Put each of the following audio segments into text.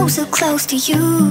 so close to you,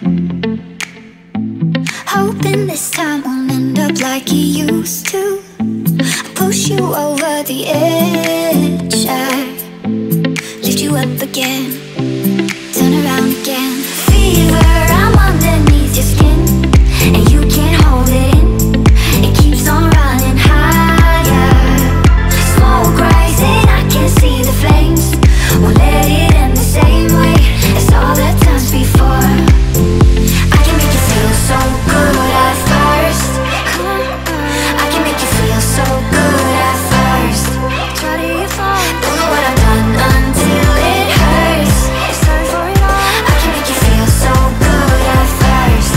hoping this time won't end up like it used to. I push you over the edge, I lift you up again, turn around again. Fever, I'm underneath your skin, and you can't hold it in. It keeps on running higher. Smoke rising, I can see the flames. Won't let it end the same way as all the times before. I can make you feel so good at first. I can make you feel so good at first. Try to get far. Don't know what I've done until it hurts. Sorry for it all. I can make you feel so good at first.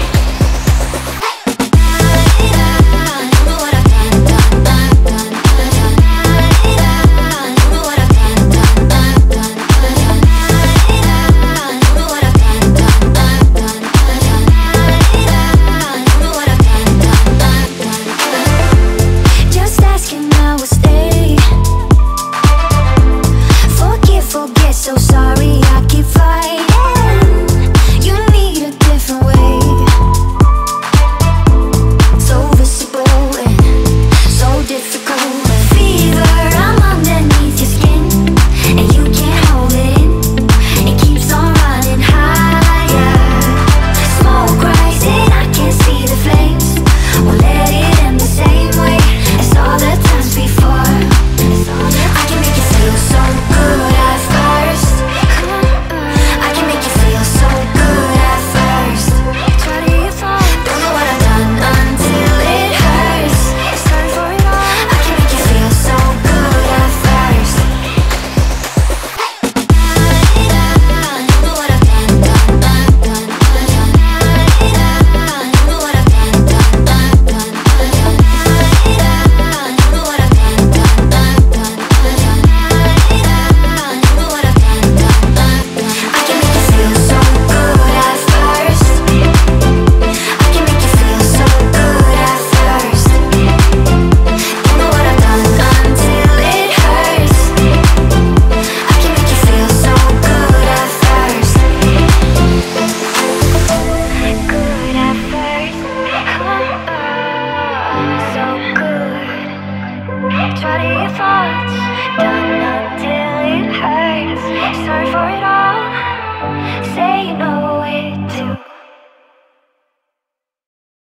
Don't know what I've done. Don't know what I've done. Just asking, I will stay. Forgive, forget, so sorry, I keep fighting. You need a different way, so visible and so difficult. Fever, I'm underneath your skin, and you can't hold it in. It keeps on running higher. Smoke rising, I can see the flames. Won't let it end the same way as all the times before. I can make you feel so good at first. I can make you feel so good at first. Try to get far. Don't know what I've done until it hurts. Sorry for it all. I can make you feel so good at first. Don't know what I've done. Don't know what I've done. I can make you feel so good at first. I can make you feel so good at first. Don't know what I've done until it hurts. I can make you feel so good at first. Good at first. So good. Try to get thoughts.